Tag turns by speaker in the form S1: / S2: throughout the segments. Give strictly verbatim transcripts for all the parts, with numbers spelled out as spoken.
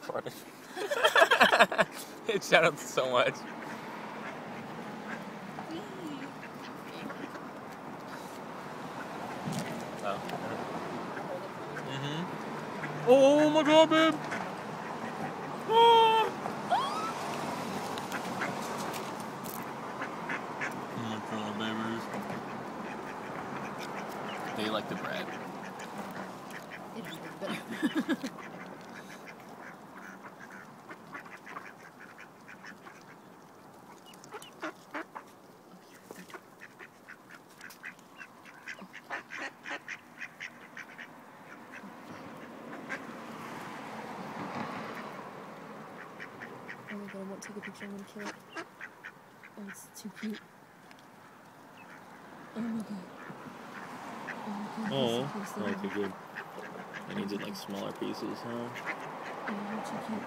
S1: funny. It shouted so much. Oh. Mm-hmm. Oh my god, babe! Oh! Oh my god, babies. They like the bread.
S2: It is better. Oh my god, I won't take a picture, I'm gonna kill it. Oh, it's too cute. Oh my god. Oh my god,
S1: Oh,
S2: he's so close to
S1: okay,
S2: me.
S1: good. I need it like smaller pieces, huh?
S2: Oh, you're too cute.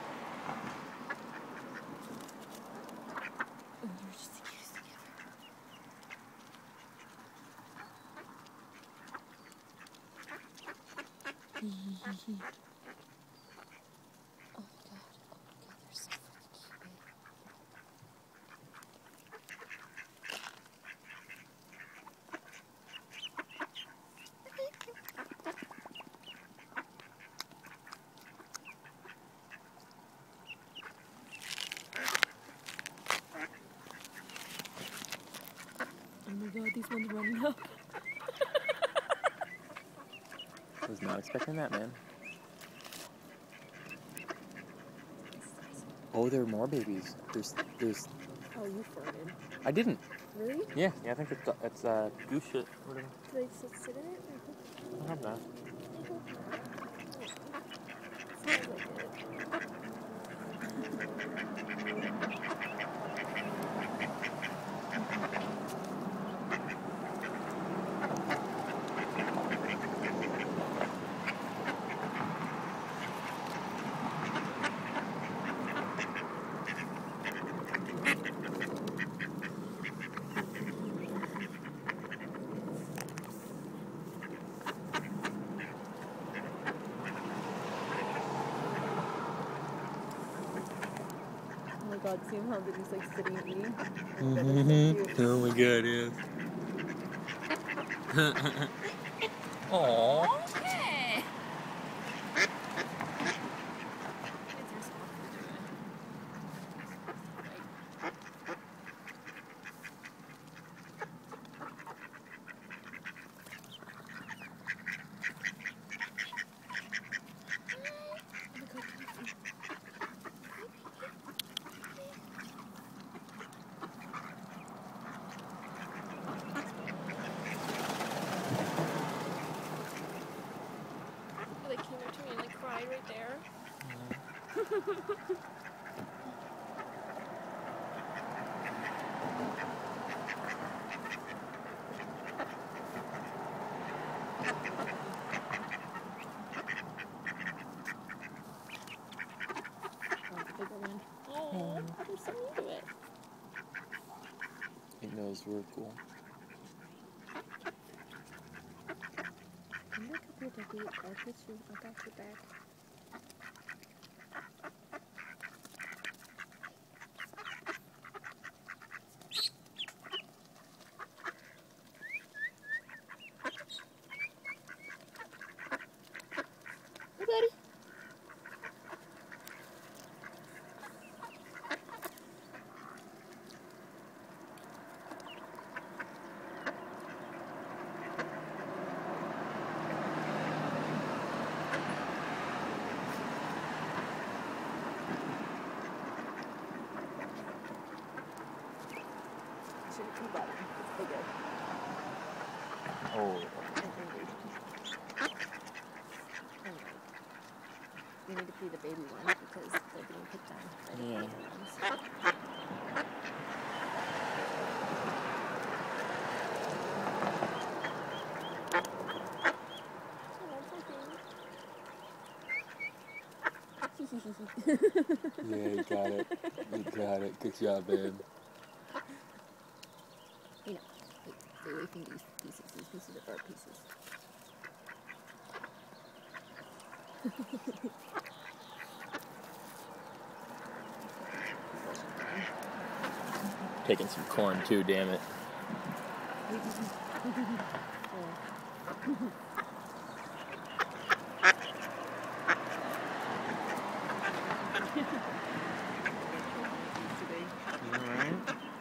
S2: Oh, you're just the cutest thing ever. Hee hee hee hee. Oh my god. Oh my god, they're so fucking cute, babe. Oh my god, these ones running up.
S1: I was not expecting that, man. Oh, there are more babies. There's, there's.
S2: Oh, you farted.
S1: I didn't.
S2: Really?
S1: Yeah, yeah. I think it's it's uh, goose shit. Whatever.
S2: Did I just sit in it? Or
S1: I have that.
S2: smells like it. Oh my god, see him how good he's like sitting and eating?
S1: Mm-hmm. Oh my god, yes. Aww.
S2: Okay. They came up to me and like cried right there. Oh, I'm so into it.
S1: It knows we're cool.
S2: I'm gonna come here, Dougie. I'll get you. I got your back. Hey, buddy. It's bigger.
S1: Oh.
S2: You need to be the baby one because they're being picked on by the
S1: Yeah.
S2: baby ones.
S1: Yeah, you got it. You got it. Good job, babe.
S2: You know, wait, stay away from these pieces. These pieces are bird pieces.
S1: picking some corn too, damn it. Alright.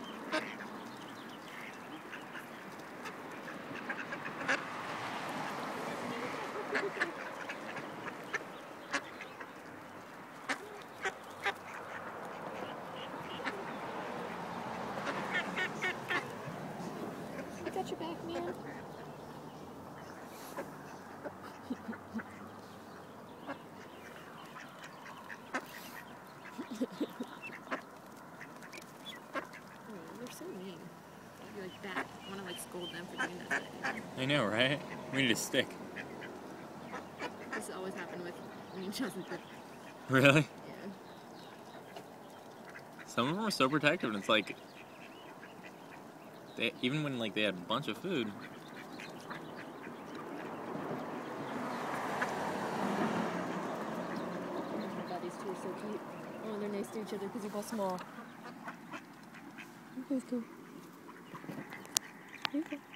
S2: I got your back, man. Oh, you're so mean. You're like that. I want to like scold them for doing that.
S1: I know, right? We need a stick.
S2: This has always happened with me and Jonathan.
S1: Really?
S2: Yeah.
S1: Some of them are so protective, and it's like, they, even when like they had a bunch of food.
S2: Oh, these two are so cute. Oh, and they're nice to each other because they're both small. Okay, let's go. Okay.